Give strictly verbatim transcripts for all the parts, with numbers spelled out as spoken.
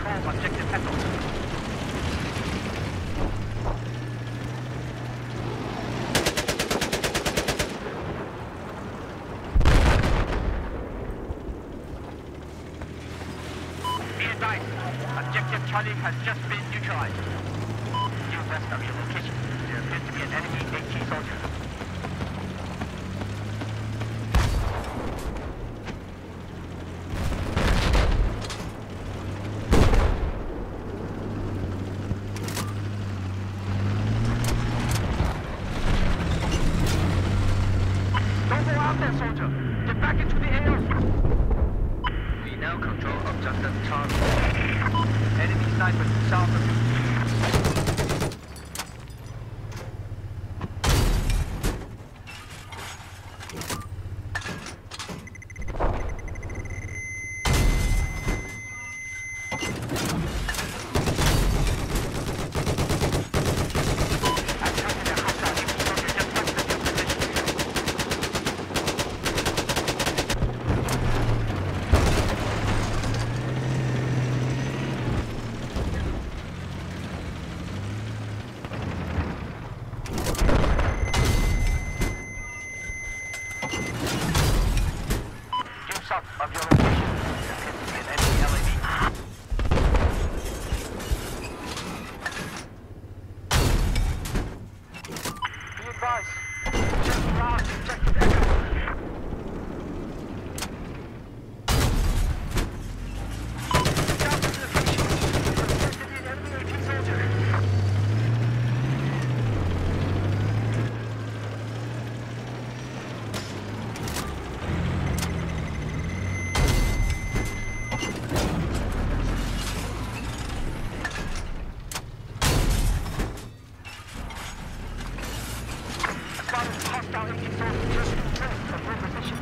control objective Echo. Be advised, objective Charlie has just been neutralized. Due west of your location, there appears to be an enemy AT soldier. Don't go out there, soldier! Get back into the air! We now control objective Charlie. Enemy snipers south of you. Of your location, there appears to be an enemy L A V. Be advised, just around objective Echo. Down to the location, there appears to be an enemy AT soldier. Hostile AT soldier just returned from your position.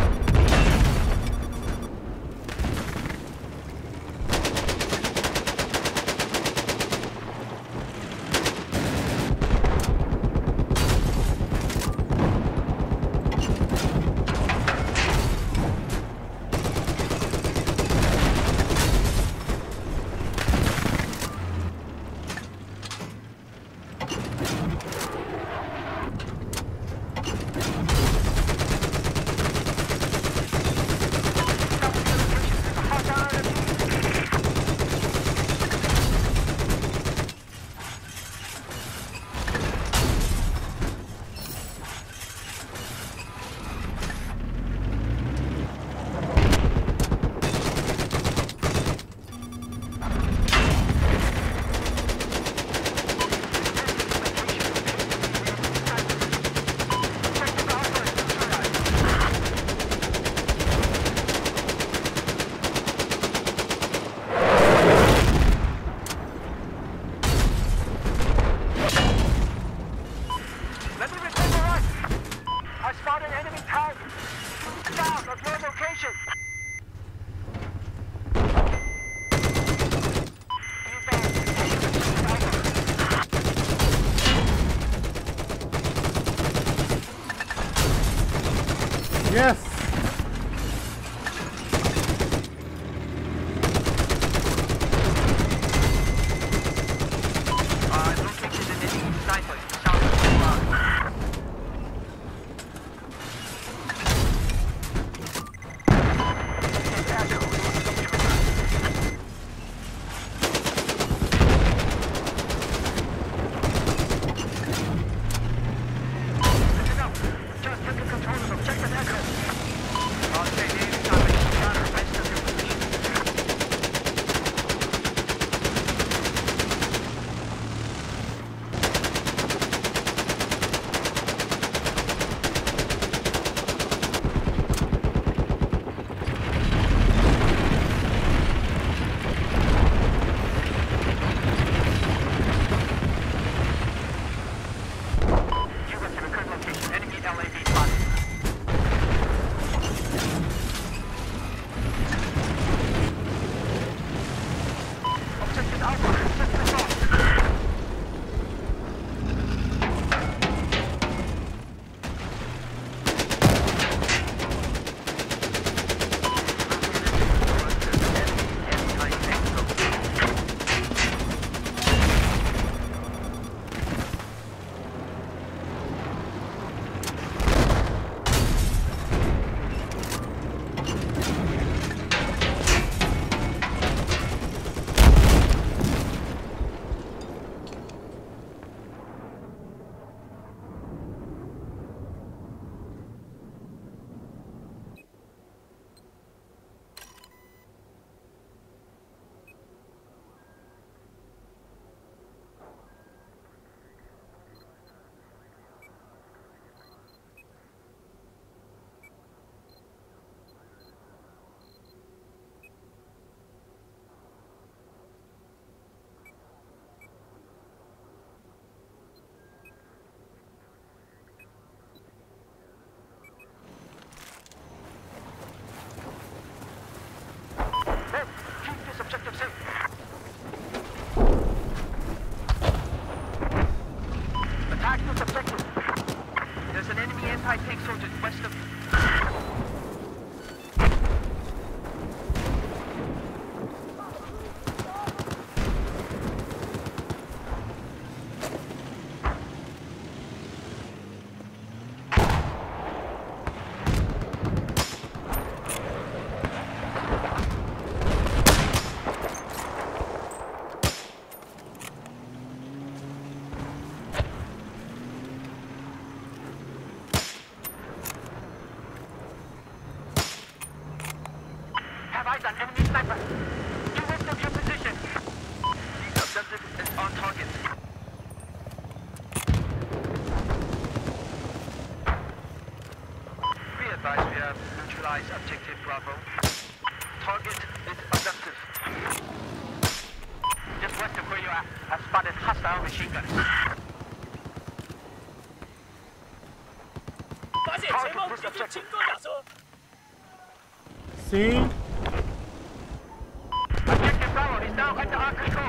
Let me return the right. I spotted enemy target south of your location. Yes! Uh, located an enemy sniper south of your line. is an enemy sniper. Due west of your position. The objective is on target. Be advised we have neutralized objective Bravo. Target is objective. Just west of where you are, I've spotted hostile machine gun. 发现前方敌军轻装甲车。 See? Objective Bravo is now under our control.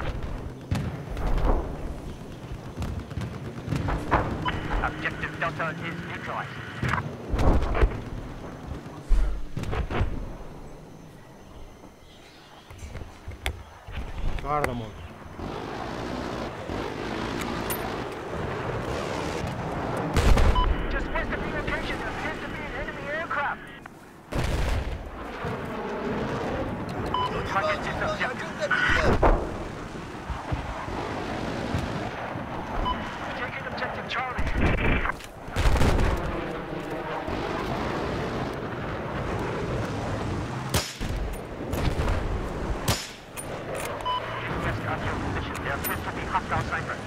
Objective Delta is neutralized. Guarda, mano. Just west of the location, there appears to be an enemy aircraft. Target is objective. Taking objective Charlie. West of your position, there appears to be hostile sniper.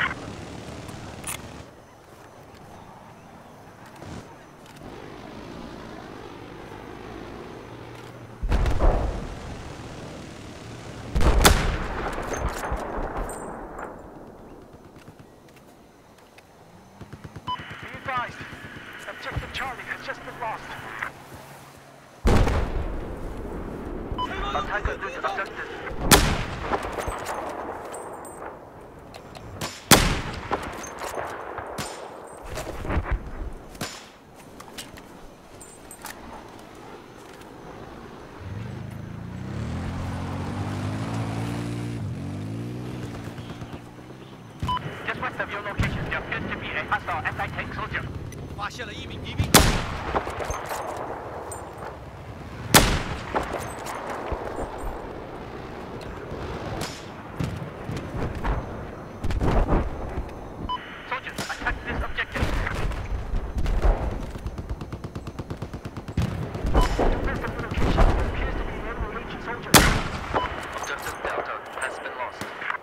Be advised, objective Charlie has just been lost. Attack of this objective. Just west of your location, there appears to be a hostile anti-tank soldier. 发现了一名敌兵。 Soldiers, attack this objective. To west of your location, there appears to be an enemy Legion soldier. Objective Delta has been lost.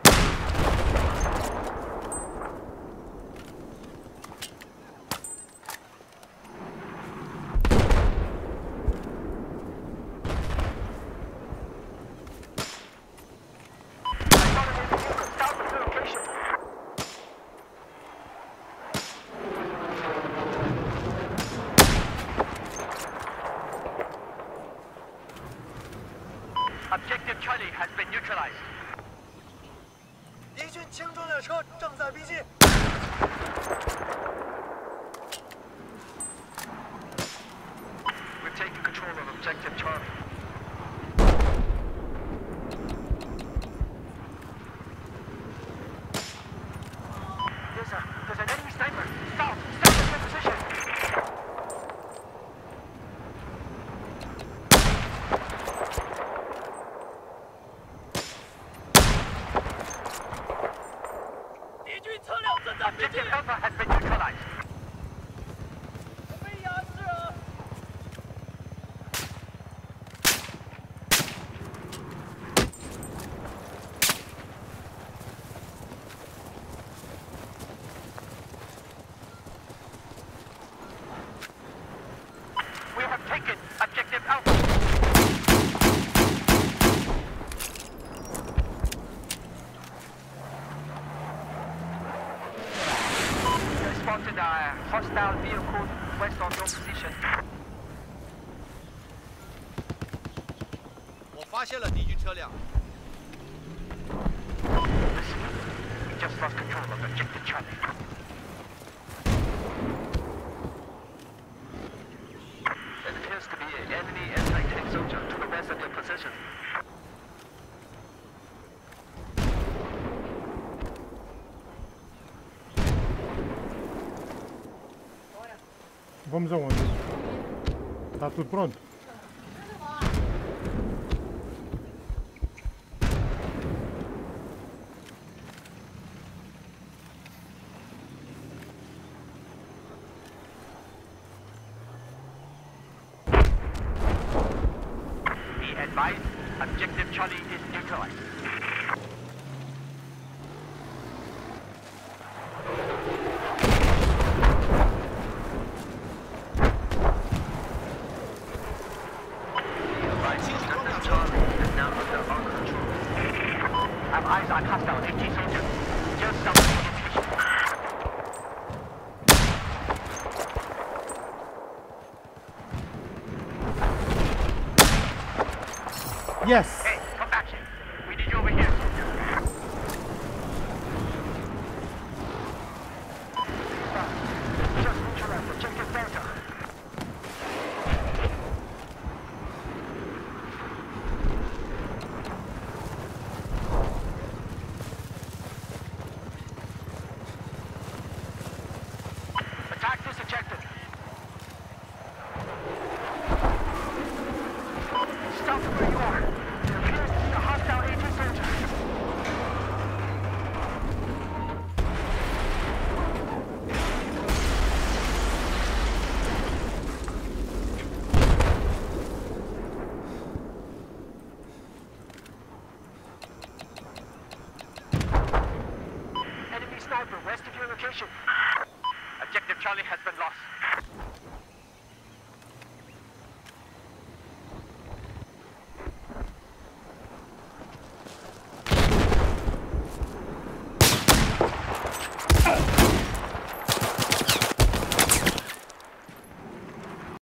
I found an enemy vehicle south of your location. Objective Charlie has been neutralized. 敌军轻装甲车正在逼近。 We've taken control of objective Charlie. There's a there's an enemy sniper south south of your position. Objective Alpha has been neutralized. 被压制了。 We have taken objective Alpha. We spotted a hostile vehicle west of your position. 我发现了敌军车辆。 Listen, we just lost control of objective Charlie. There appears to be an enemy anti-tank soldier to the west of your position. Vamos aonde? Tá tudo pronto? Be advised, Objective Charlie is neutralized. Objective Charlie is now under our control. Have eyes on hostile AT soldier. Just south of the station. Yes! Hey, come back here. We need you over here, soldier. Just neutralized objective Delta. Attack this objective. Stop where you are. There appears to be a hostile AT soldier. Enemy sniper west of your location. Objective Charlie has been lost.